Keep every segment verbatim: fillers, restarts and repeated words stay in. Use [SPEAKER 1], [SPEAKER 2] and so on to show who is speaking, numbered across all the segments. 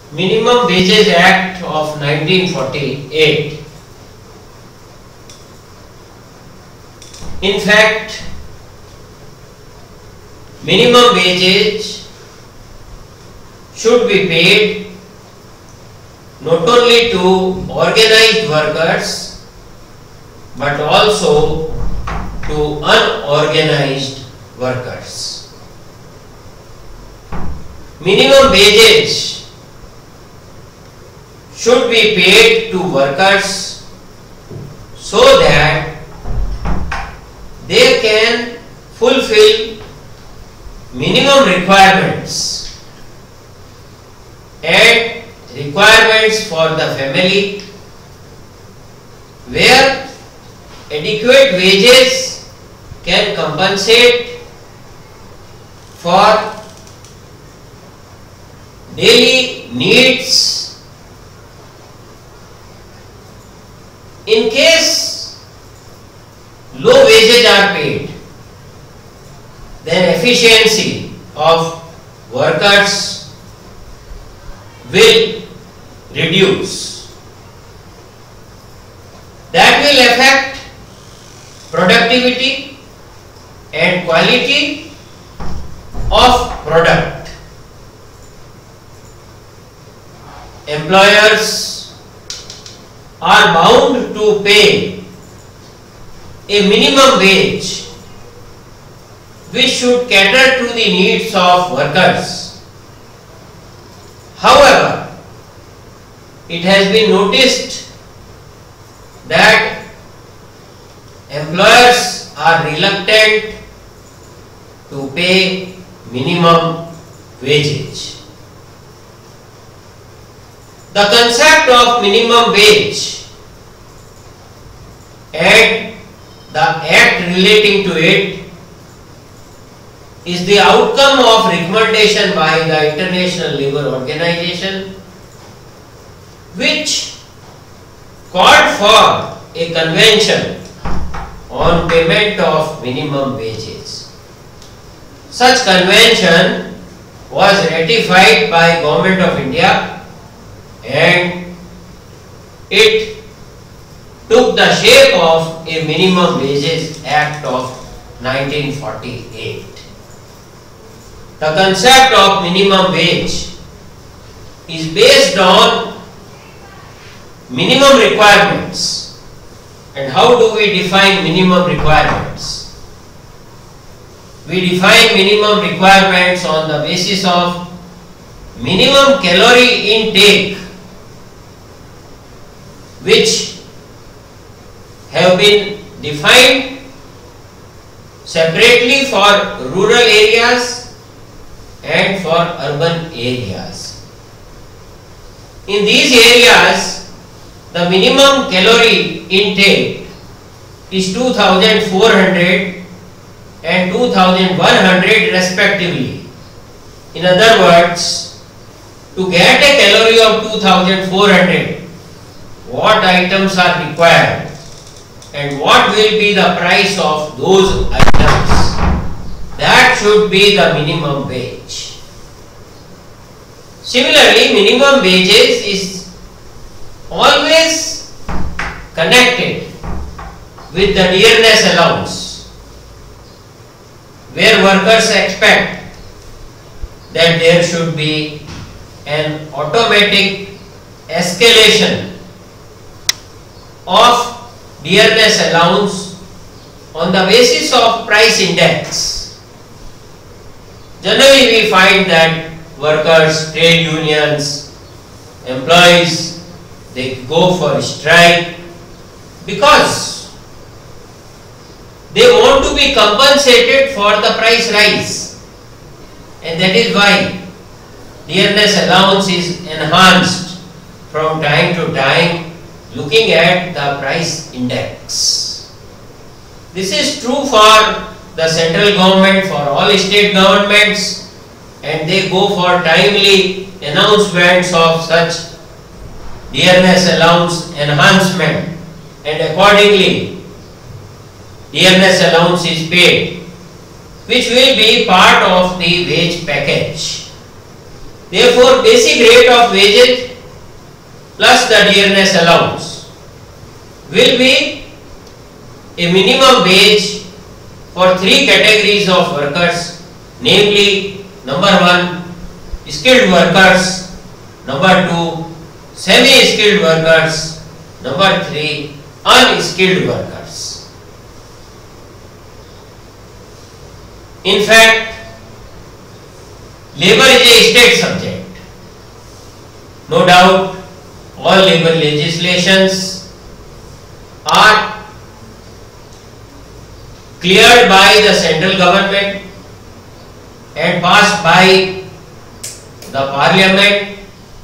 [SPEAKER 1] Minimum Wages Act of nineteen forty-eight. In fact, minimum wages should be paid not only to organized workers but also to unorganized workers. Minimum wages should be paid to workers so that they can fulfill minimum requirements and requirements for the family, where adequate wages can compensate for daily needs. In case low wages are paid, then efficiency of workers will reduce. That will affect productivity and quality of product. Employers are bound to pay a minimum wage which should cater to the needs of workers. However, it has been noticed that employers are reluctant to pay minimum wages. The concept of minimum wage and the act relating to it is the outcome of recommendation by the International Labour Organization, which called for a convention on payment of minimum wages. Such convention was ratified by Government of India and it took the shape of a Minimum Wages Act of nineteen forty-eight. The concept of minimum wage is based on minimum requirements. And how do we define minimum requirements? We define minimum requirements on the basis of minimum calorie intake, which have been defined separately for rural areas and for urban areas. In these areas, the minimum calorie intake is two thousand four hundred and two thousand one hundred respectively. In other words, to get a calorie of two thousand four hundred, what items are required and what will be the price of those items? That should be the minimum wage. Similarly, minimum wages is always connected with the dearness allowance, where workers expect that there should be an automatic escalation of dearness allowance on the basis of price index. Generally, we find that workers, trade unions, employees, they go for strike because they want to be compensated for the price rise, and that is why dearness allowance is enhanced from time to time looking at the price index. This is true for the central government, for all state governments, and they go for timely announcements of such dearness allowance enhancement, and accordingly dearness allowance is paid, which will be part of the wage package. Therefore, basic rate of wages plus the dearness allowance will be a minimum wage for three categories of workers, namely number one, skilled workers, number two, semi-skilled workers, number three, unskilled workers. In fact, labor is a state subject. No doubt, all labor legislations are cleared by the central government and passed by the parliament.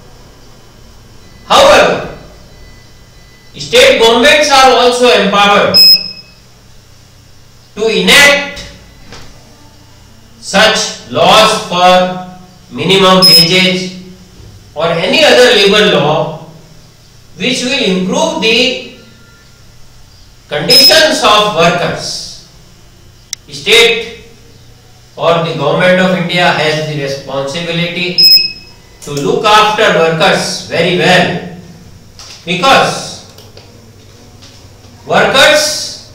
[SPEAKER 1] However, state governments are also empowered to enact such laws for minimum wages or any other labor law which will improve the conditions of workers. State or the government of India has the responsibility to look after workers very well, because workers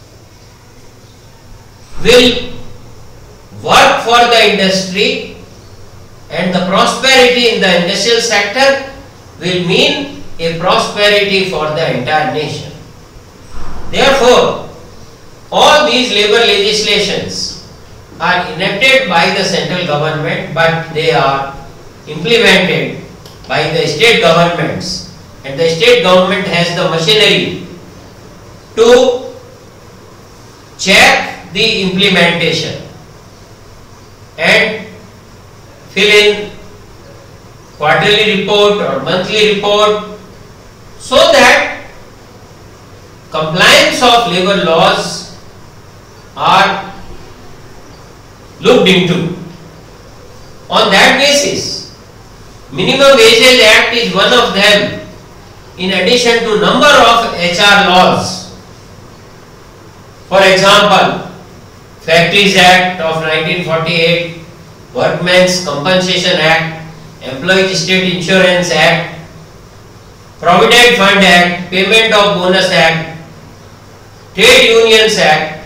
[SPEAKER 1] will work for the industry, and the prosperity in the industrial sector will mean a prosperity for the entire nation. Therefore, all these labor legislations are enacted by the central government, but they are implemented by the state governments, and the state government has the machinery to check the implementation and fill in quarterly report or monthly report, so that compliance of labor laws are looked into. On that basis, Minimum Wages Act is one of them, in addition to number of H R laws. For example, Factories Act of nineteen forty-eight, Workmen's Compensation Act, Employees State Insurance Act, Provident Fund Act, Payment of Bonus Act, Trade Unions Act,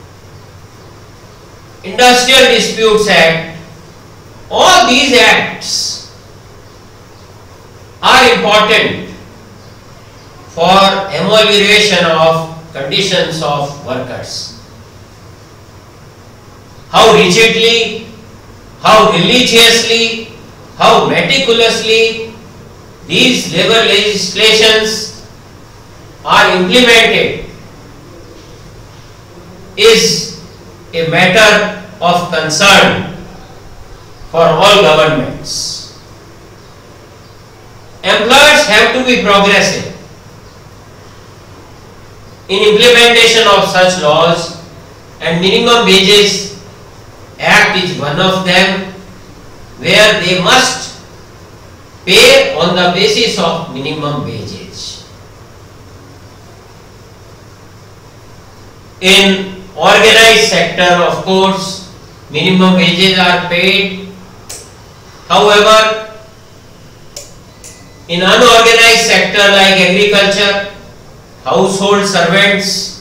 [SPEAKER 1] Industrial Disputes Act. All these acts are important for amelioration of conditions of workers. How rigidly, how religiously, how meticulously these labor legislations are implemented is a matter of concern for all governments. Employers have to be progressive in implementation of such laws, and Minimum Wages Act is one of them, where they must pay on the basis of minimum wages. In organized sector, of course, minimum wages are paid. However, in unorganized sector like agriculture, household servants,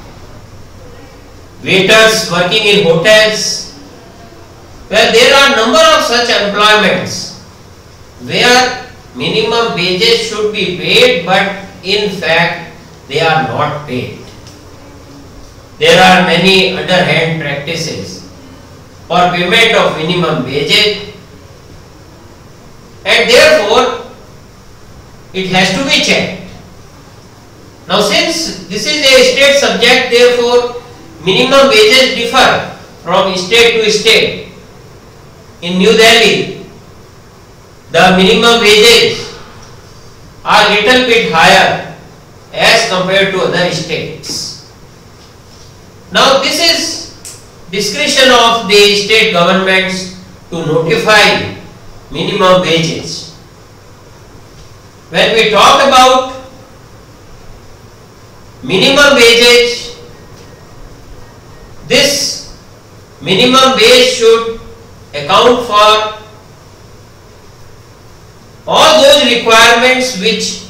[SPEAKER 1] waiters working in hotels, well, there are number of such employments where minimum wages should be paid, but in fact they are not paid. There are many underhand practices for payment of minimum wages, and therefore it has to be checked. Now, since this is a state subject, therefore minimum wages differ from state to state. In New Delhi, the minimum wages are little bit higher as compared to other states. Now, this is discretion of the state governments to notify minimum wages. When we talk about minimum wages, this minimum wage should account for all those requirements which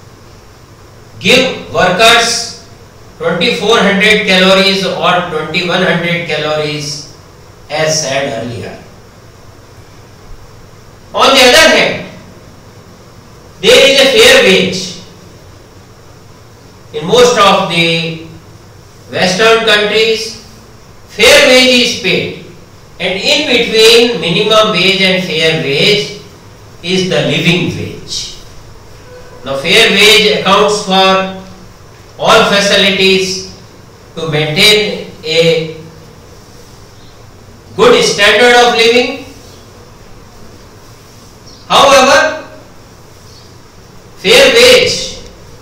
[SPEAKER 1] give workers twenty-four hundred calories or twenty-one hundred calories as said earlier. On the other hand, there is a fair wage. In most of the Western countries, fair wage is paid, and in between minimum wage and fair wage is the living wage. Now, fair wage accounts for all facilities to maintain a good standard of living. However, fair wage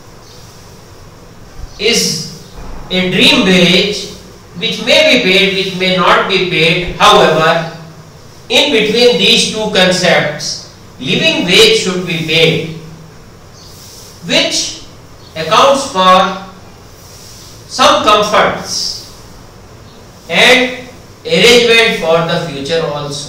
[SPEAKER 1] is a dream wage which may be paid, which may not be paid. However, in between these two concepts, living wage should be paid, which accounts for some comforts and arrangement for the future also.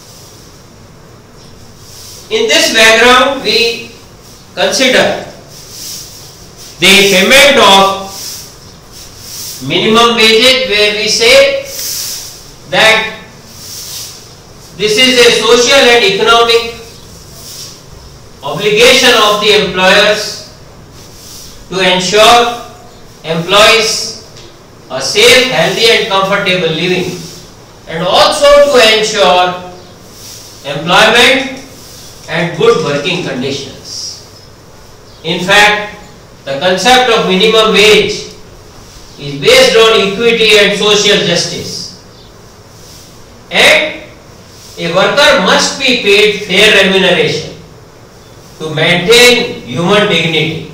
[SPEAKER 1] In this background, we consider the payment of minimum wages, where we say that this is a social and economic obligation of the employers to ensure employees a safe, healthy and comfortable living, and also to ensure employment and good working conditions. In fact, the concept of minimum wage is based on equity and social justice, and a worker must be paid fair remuneration to maintain human dignity.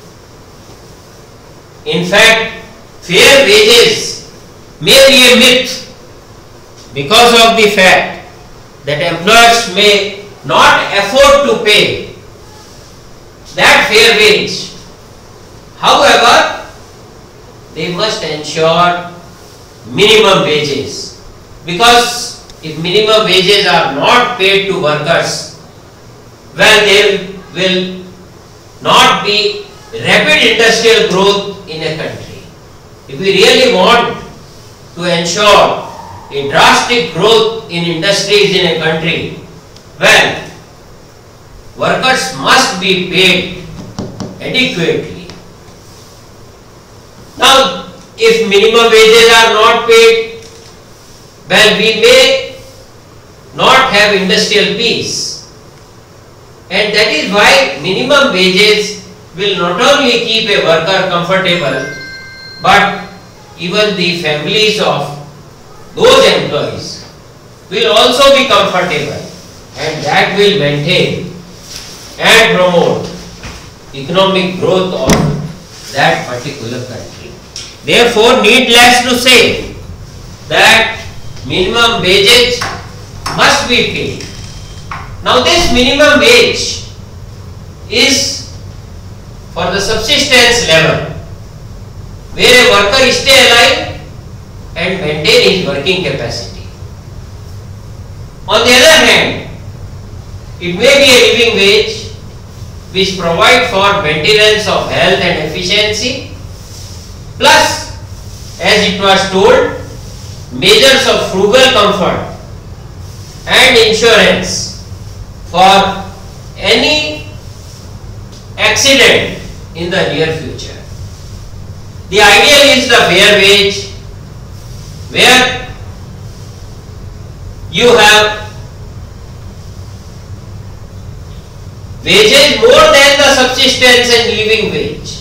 [SPEAKER 1] In fact, fair wages may be a myth because of the fact that employers may not afford to pay that fair wage. However, they must ensure minimum wages, because if minimum wages are not paid to workers, well, there will not be rapid industrial growth in a country. If we really want to ensure a drastic growth in industries in a country, well, workers must be paid adequately. Now, if minimum wages are not paid, well, we may not have industrial peace, and that is why minimum wages will not only keep a worker comfortable, but even the families of those employees will also be comfortable, and that will maintain and promote economic growth of that particular country. Therefore, needless to say that minimum wages must be paid. Now, this minimum wage is for the subsistence level, where a worker stay alive and maintain his working capacity. On the other hand, it may be a living wage which provide for maintenance of health and efficiency, plus, as it was told, measures of frugal comfort and insurance for any accident in the near future. The ideal is the fair wage, where you have wages more than the subsistence and living wage.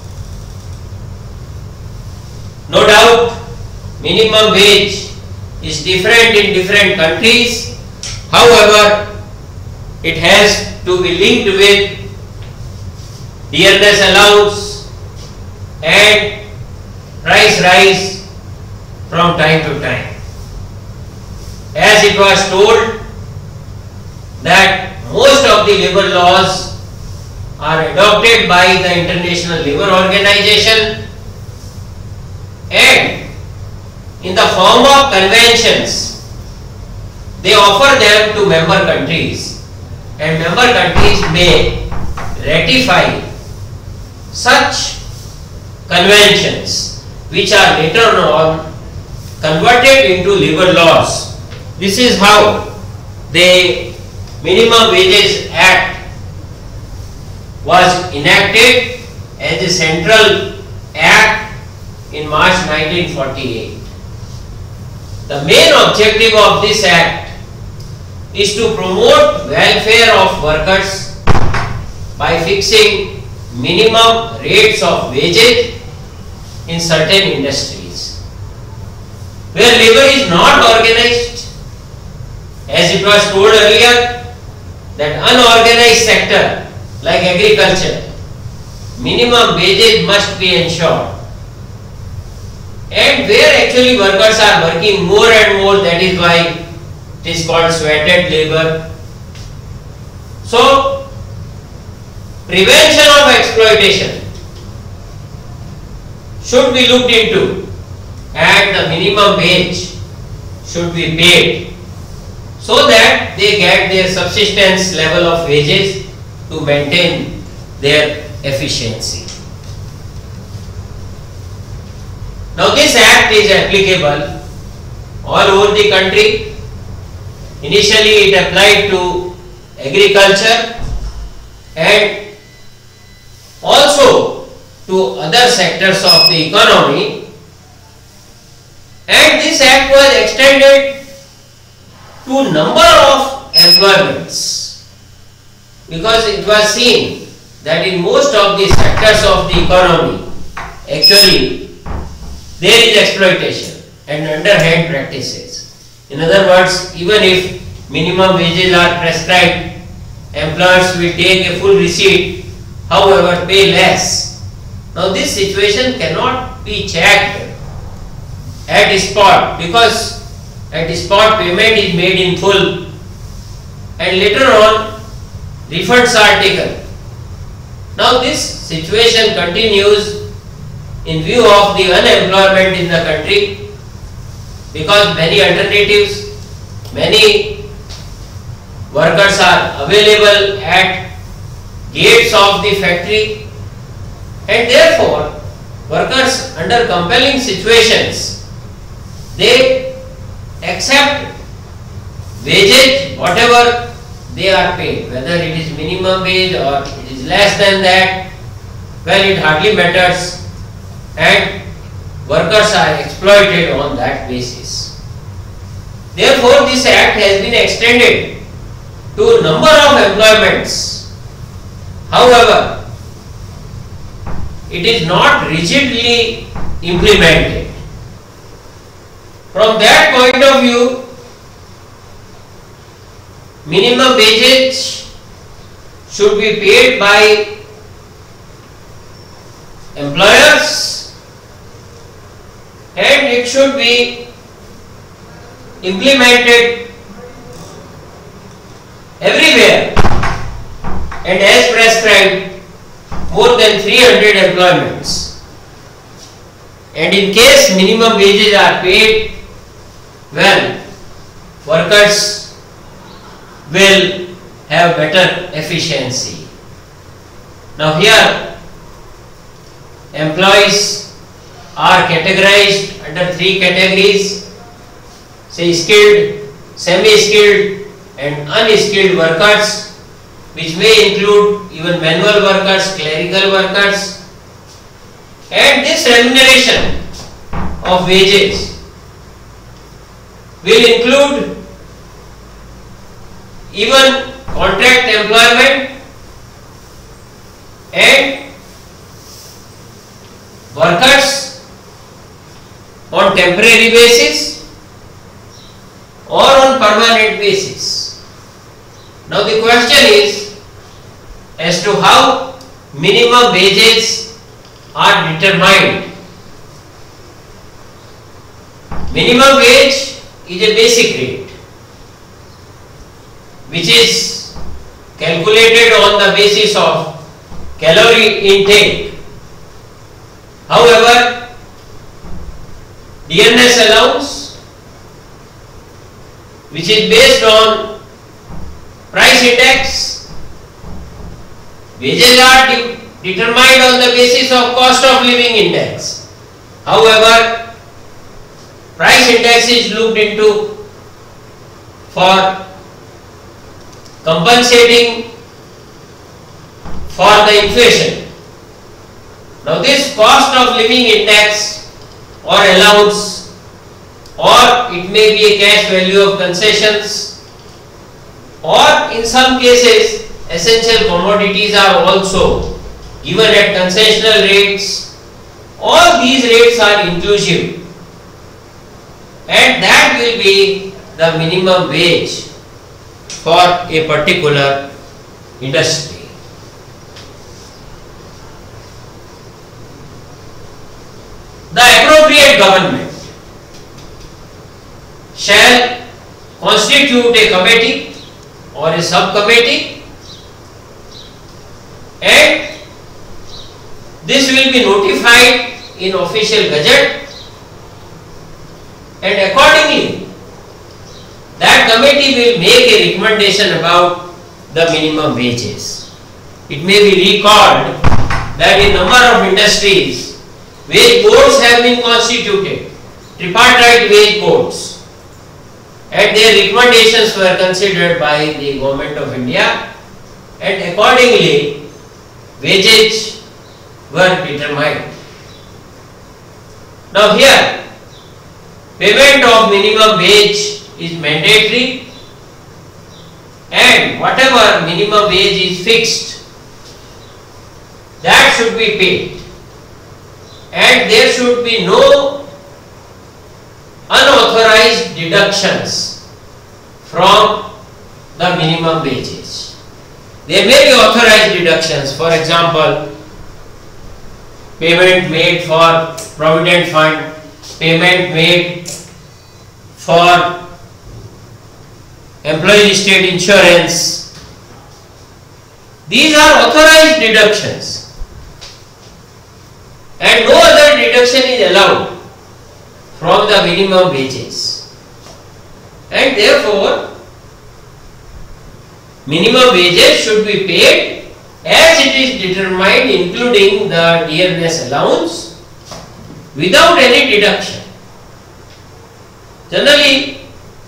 [SPEAKER 1] No doubt, minimum wage is different in different countries. However, it has to be linked with dearness allowance and price rise from time to time. As it was told that most of the labor laws are adopted by the International Labour Organization, and in the form of conventions, they offer them to member countries, and member countries may ratify such conventions which are later on converted into labor laws. This is how the Minimum Wages Act was enacted as a central act in March nineteen forty-eight. The main objective of this act is to promote welfare of workers by fixing minimum rates of wages in certain industries where labor is not organized, as it was told earlier that unorganized sector like agriculture, minimum wages must be ensured, and where actually workers are working more and more, that is why it is called sweated labor. So prevention of exploitation should be looked into and the minimum wage should be paid so that they get their subsistence level of wages to maintain their efficiency. Now this act is applicable all over the country. Initially it applied to agriculture and also to other sectors of the economy, and this act was extended to number of employments because it was seen that in most of the sectors of the economy actually there is exploitation and underhand practices. In other words, even if minimum wages are prescribed, employers will take a full receipt, however pay less. Now this situation cannot be checked at spot because at spot payment is made in full and later on refunds are taken. Now this situation continues in view of the unemployment in the country because many alternatives, many workers are available at gates of the factory, and therefore workers under compelling situations, they accept wages whatever they are paid, whether it is minimum wage or it is less than that, well, it hardly matters, and workers are exploited on that basis. Therefore this act has been extended to a number of employments. However, it is not rigidly implemented. From that point of view, minimum wages should be paid by employers and it should be implemented everywhere and as prescribed more than three hundred employments, and in case minimum wages are paid, well, workers will have better efficiency. Now here employees are categorized under three categories, say skilled, semi-skilled and unskilled workers, which may include even manual workers, clerical workers, and this remuneration of wages will include even contract employment and workers on temporary basis or on permanent basis. Now the question is as to how minimum wages are determined. Minimum wage is a basic rate which is calculated on the basis of calorie intake. However, D N S allowance, which is based on price index, Wages are de determined on the basis of cost of living index. However, price index is looked into for compensating for the inflation. Now this cost of living index or allowance, or it may be a cash value of concessions, or in some cases essential commodities are also given at concessional rates. All these rates are inclusive, and that will be the minimum wage for a particular industry. The appropriate government shall constitute a committee or a subcommittee, and this will be notified in official gazette, and accordingly that committee will make a recommendation about the minimum wages. It may be recalled that in number of industries wage boards have been constituted, tripartite wage boards, and their recommendations were considered by the Government of India, and accordingly wages were determined. Now here, payment of minimum wage is mandatory, and whatever minimum wage is fixed, that should be paid, and there should be no unauthorized deductions from the minimum wages. There may be authorized deductions, for example, payment made for provident fund, payment made for employee state insurance. These are authorized deductions, and no other deduction is allowed from the minimum wages, and therefore minimum wages should be paid as it is determined, including the dearness allowance, without any deduction. Generally,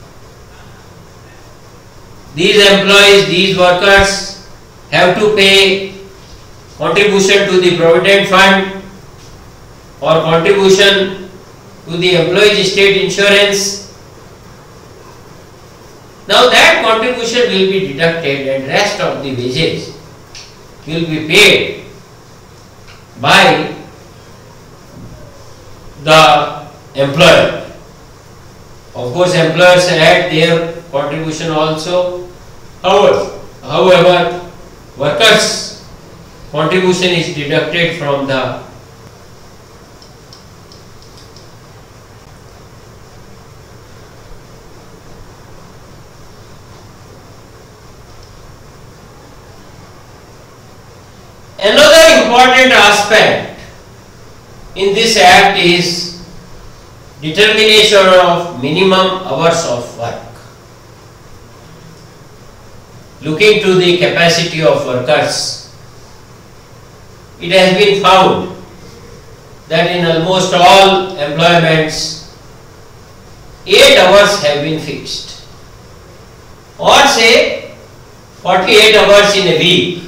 [SPEAKER 1] these employees, these workers have to pay contribution to the provident fund or contribution to the employee state insurance. Now that contribution will be deducted, and rest of the wages will be paid by the employer. Of course, employers add their contribution also. However, however, workers' contribution is deducted from the Another important aspect in this act is determination of minimum hours of work. Looking to the capacity of workers, it has been found that in almost all employments, eight hours have been fixed, or say forty-eight hours in a week.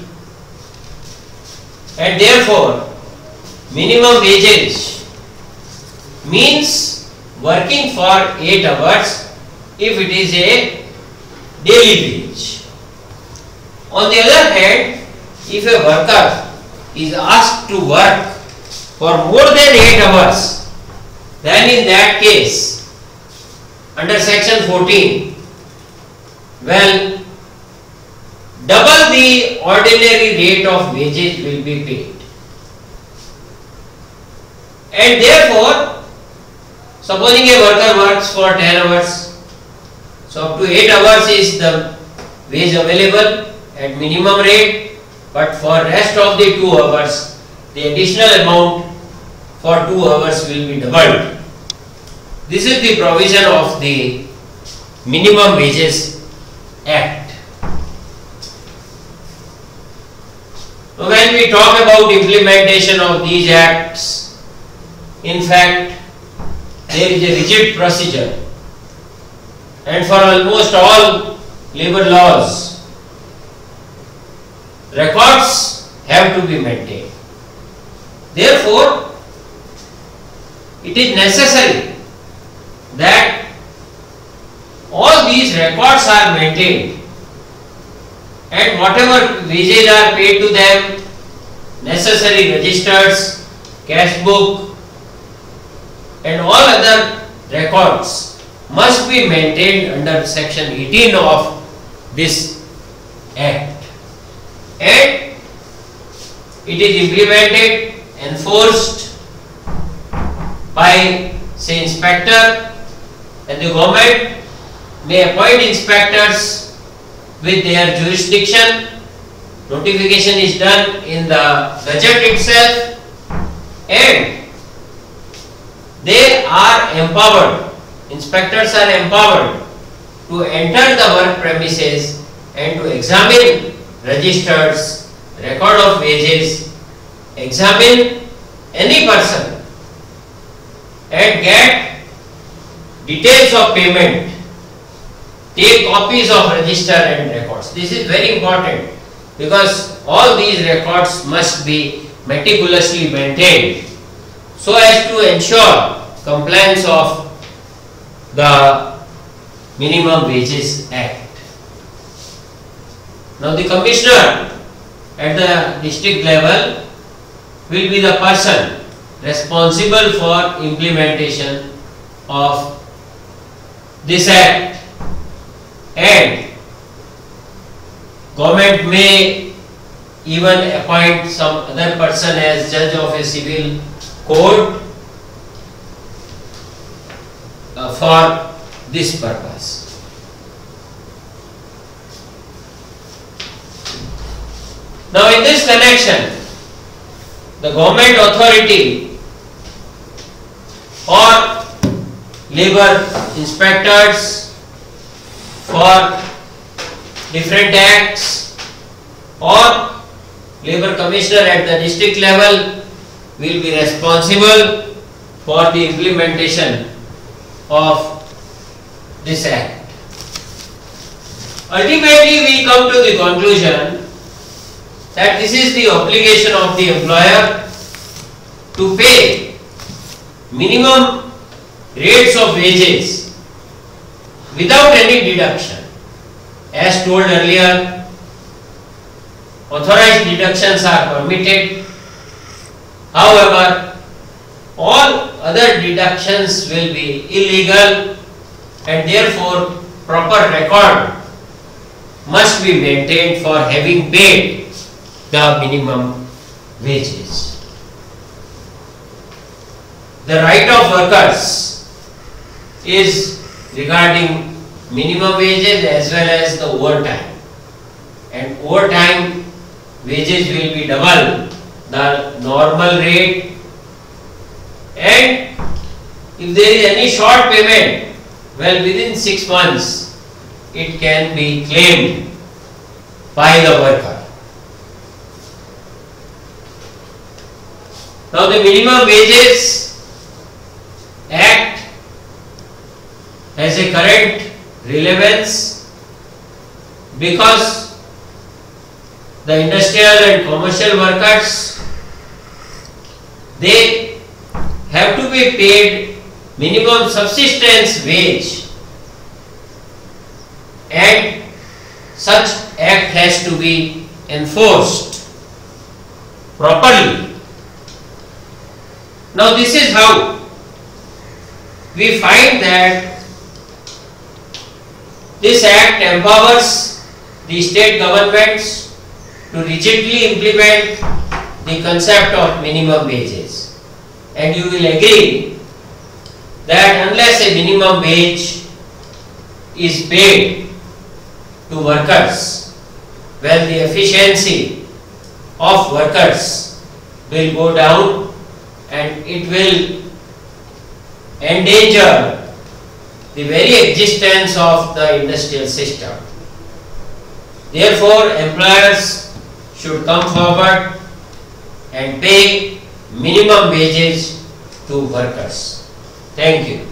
[SPEAKER 1] And therefore, minimum wages means working for eight hours if it is a daily wage. On the other hand, if a worker is asked to work for more than eight hours, then in that case, under section fourteen, well, double the ordinary rate of wages will be paid. And therefore, supposing a worker works for ten hours, so up to eight hours is the wage available at minimum rate, but for rest of the two hours, the additional amount for two hours will be doubled. This is the provision of the Minimum Wages Act. when we talk about implementation of these acts, in fact, there is a rigid procedure, and for almost all labor laws, records have to be maintained. Therefore, it is necessary that all these records are maintained, and whatever wages are paid to them, necessary registers, cash book, and all other records must be maintained under section eighteen of this act, and it is implemented, enforced by, say, inspector, and the government may appoint inspectors with their jurisdiction. Notification is done in the budget itself, and they are empowered, inspectors are empowered to enter the work premises and to examine registers, record of wages, examine any person and get details of payment, take copies of register and records. This is very important because all these records must be meticulously maintained so as to ensure compliance of the Minimum Wages Act. Now the commissioner at the district level will be the person responsible for implementation of this act, and government may even appoint some other person as judge of a civil court uh, for this purpose. Now in this connection, the government authority or labor inspectors for different acts or labor commissioner at the district level will be responsible for the implementation of this act. Ultimately, we come to the conclusion that this is the obligation of the employer to pay minimum rates of wages without any deduction. As told earlier, authorized deductions are permitted. However, all other deductions will be illegal, and therefore proper record must be maintained for having paid the minimum wages. The right of workers is regarding minimum wages as well as the overtime, and overtime wages will be double the normal rate, and if there is any short payment, well, within six months it can be claimed by the worker. Now the Minimum Wages Act has a current relevance because the industrial and commercial workers, they have to be paid minimum subsistence wage, and such act has to be enforced properly. Now this is how we find that this act empowers the state governments to rigidly implement the concept of minimum wages, and you will agree that unless a minimum wage is paid to workers, well, the efficiency of workers will go down and it will endanger the very existence of the industrial system. Therefore, employers should come forward and pay minimum wages to workers. Thank you.